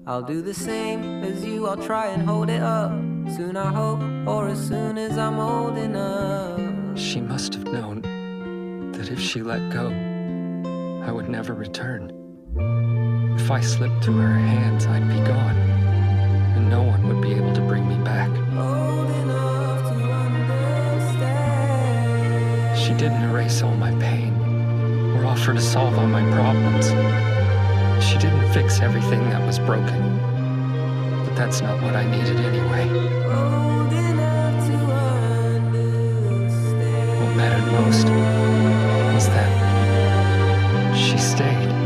I'll do the same as you, I'll try and hold it up. Soon I hope, or as soon as I'm old enough. She must have known that if she let go, I would never return. If I slipped through her hands, I'd be gone, and no one would be able to bring me back. Old enough to understand. She didn't erase all my pain, or offer to solve all my problems. She didn't fix everything that was broken, but that's not what I needed anyway. Old enough to understand. What mattered most was that she stayed.